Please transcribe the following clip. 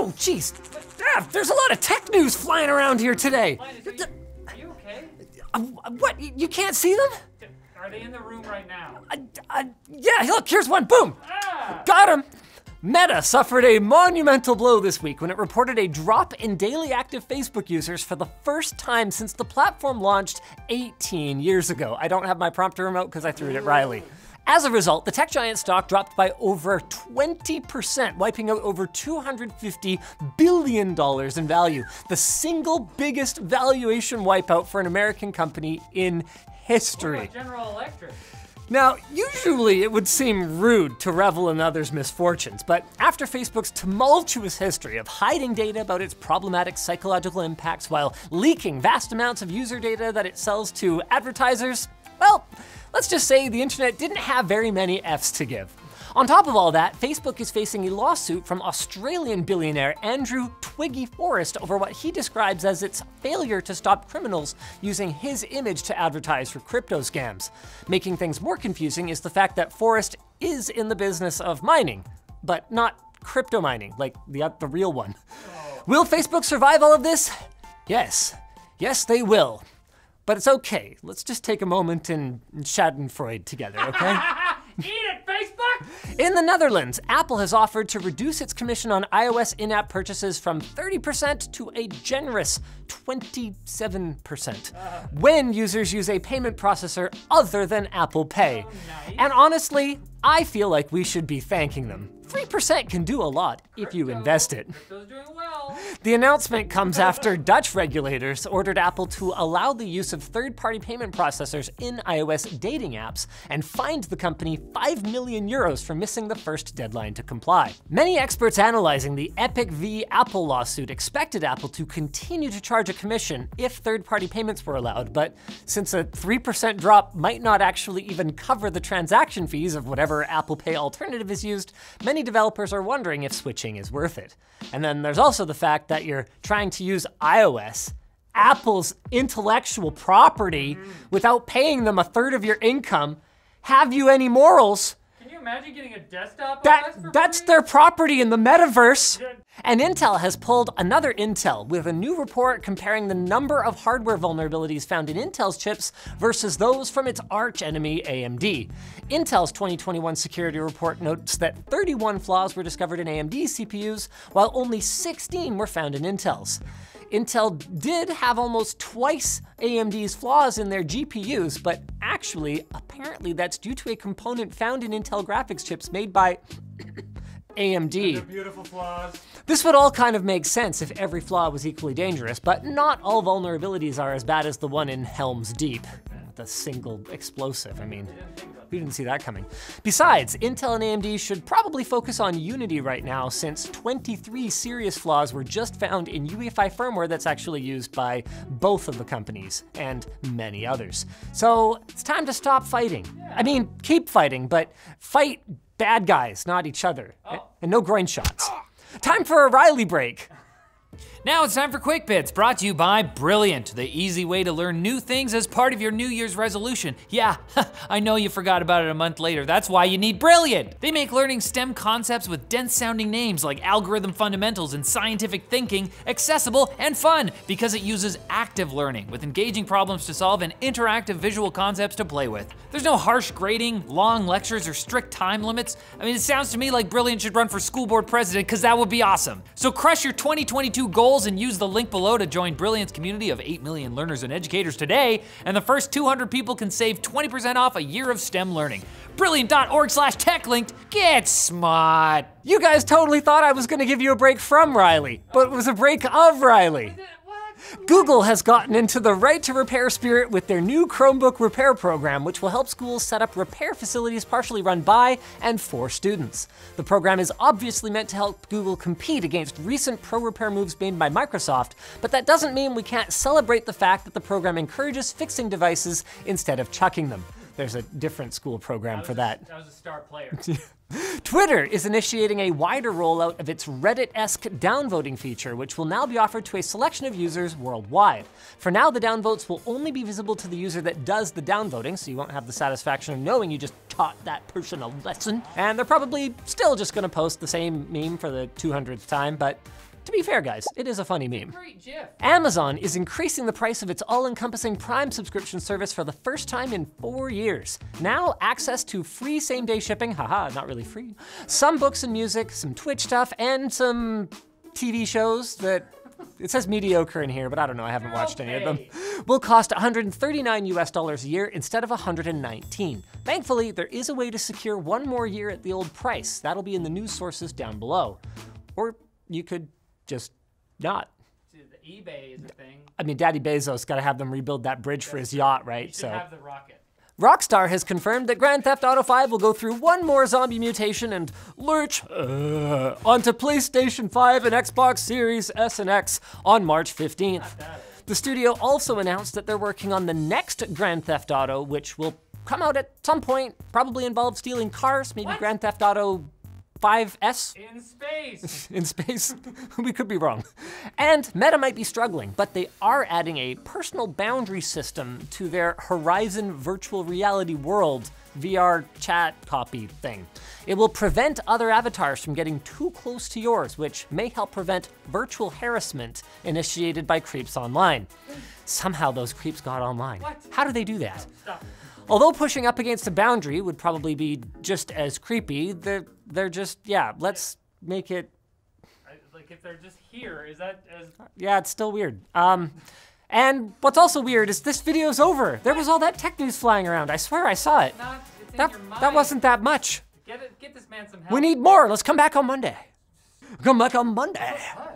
Oh, jeez. There's a lot of tech news flying around here today. Linus, are you okay? What? You can't see them? Are they in the room right now? Yeah, look, here's one. Boom. Ah! Got him. Meta suffered a monumental blow this week when it reported a drop in daily active Facebook users for the first time since the platform launched 18 years ago. I don't have my prompter remote because I threw it at Riley. As a result, the tech giant stock dropped by over 20%, wiping out over $250 billion in value, the single biggest valuation wipeout for an American company in history. What about General Electric? Now, usually it would seem rude to revel in others' misfortunes, but after Facebook's tumultuous history of hiding data about its problematic psychological impacts while leaking vast amounts of user data that it sells to advertisers, well, let's just say the internet didn't have very many Fs to give. On top of all that, Facebook is facing a lawsuit from Australian billionaire Andrew Twiggy Forrest over what he describes as its failure to stop criminals using his image to advertise for crypto scams. Making things more confusing is the fact that Forrest is in the business of mining, but not crypto mining, like the real one. Will Facebook survive all of this? Yes. Yes, they will. But it's okay. Let's just take a moment and Schadenfreude together, okay? Eat it, Facebook! In the Netherlands, Apple has offered to reduce its commission on iOS in-app purchases from 30% to a generous 27% when users use a payment processor other than Apple Pay. Oh, nice. And honestly, I feel like we should be thanking them. 3% can do a lot if you invest it. Crypto's doing well. The announcement comes after Dutch regulators ordered Apple to allow the use of third-party payment processors in iOS dating apps and fined the company 5 million euros for missing the first deadline to comply. Many experts analyzing the Epic v. Apple lawsuit expected Apple to continue to charge a commission if third-party payments were allowed, but since a 3% drop might not actually even cover the transaction fees of whatever Apple Pay alternative is used, many developers are wondering if switching is worth it. And then there's also the fact that you're trying to use iOS, Apple's intellectual property, without paying them a third of your income. Have you any morals? Can you imagine getting a desktop OS for That's free? their property in the metaverse. And Intel has pulled another Intel with a new report comparing the number of hardware vulnerabilities found in Intel's chips versus those from its arch enemy AMD. Intel's 2021 security report notes that 31 flaws were discovered in AMD's CPUs, while only 16 were found in Intel's. Intel did have almost twice AMD's flaws in their GPUs, but actually, apparently that's due to a component found in Intel graphics chips made by AMD. The beautiful flaws. This would all kind of make sense if every flaw was equally dangerous, but not all vulnerabilities are as bad as the one in Helm's Deep, the single explosive. I mean, we didn't see that coming. Besides, Intel and AMD should probably focus on Unity right now, since 23 serious flaws were just found in UEFI firmware that's actually used by both of the companies and many others. So it's time to stop fighting. I mean, keep fighting, but fight bad guys, not each other. And no groin shots. Time for a Riley break. Now it's time for Quick Bits, brought to you by Brilliant, the easy way to learn new things as part of your New Year's resolution. Yeah, I know you forgot about it a month later. That's why you need Brilliant. They make learning STEM concepts with dense-sounding names like algorithm fundamentals and scientific thinking accessible and fun because it uses active learning with engaging problems to solve and interactive visual concepts to play with. There's no harsh grading, long lectures, or strict time limits. I mean, it sounds to me like Brilliant should run for school board president because that would be awesome. So crush your 2022 goals and use the link below to join Brilliant's community of 8 million learners and educators today, and the first 200 people can save 20% off a year of STEM learning. Brilliant.org/techlinked. Get smart. You guys totally thought I was gonna give you a break from Riley, but it was a break of Riley. Google has gotten into the right to repair spirit with their new Chromebook repair program, which will help schools set up repair facilities partially run by and for students. The program is obviously meant to help Google compete against recent pro repair moves made by Microsoft, but that doesn't mean we can't celebrate the fact that the program encourages fixing devices instead of chucking them. There's a different school program for that. That was a star player. Twitter is initiating a wider rollout of its Reddit-esque downvoting feature, which will now be offered to a selection of users worldwide. For now, the downvotes will only be visible to the user that does the downvoting, so you won't have the satisfaction of knowing you just taught that person a lesson. And they're probably still just gonna post the same meme for the 200th time, but To be fair, guys, it is a funny meme. Great GIF. Amazon is increasing the price of its all-encompassing Prime subscription service for the first time in 4 years. Now, access to free same-day shipping, haha, not really free, some books and music, some Twitch stuff, and some TV shows that, it says mediocre in here, but I don't know, I haven't watched any of them, will cost $139 a year instead of $119. Thankfully, there is a way to secure one more year at the old price. That'll be in the news sources down below. Or you could just not. The eBay is a thing. I mean, Daddy Bezos got to have them rebuild that bridge for his yacht, right? You should have the rocket. Rockstar has confirmed that Grand Theft Auto 5 will go through one more zombie mutation and lurch onto PlayStation 5 and Xbox Series S and X on March 15th. The studio also announced that they're working on the next Grand Theft Auto, which will come out at some point, probably involve stealing cars, maybe What? Grand Theft Auto 5S? In space. In space? We could be wrong. And Meta might be struggling, but they are adding a personal boundary system to their Horizon virtual reality world VR chat copy thing. It will prevent other avatars from getting too close to yours, which may help prevent virtual harassment initiated by creeps online. Somehow those creeps got online. What? How do they do that? Stop. Although pushing up against a boundary would probably be just as creepy, they're just, yeah, let's make it, Like if they're just here, is that as... yeah, it's still weird. And what's also weird is this video's over. There was all that tech news flying around. I swear I saw it. Not, it's in That, your mind. that wasn't that much. Get this man some help. We need more. Let's come back on Monday. Come back on Monday.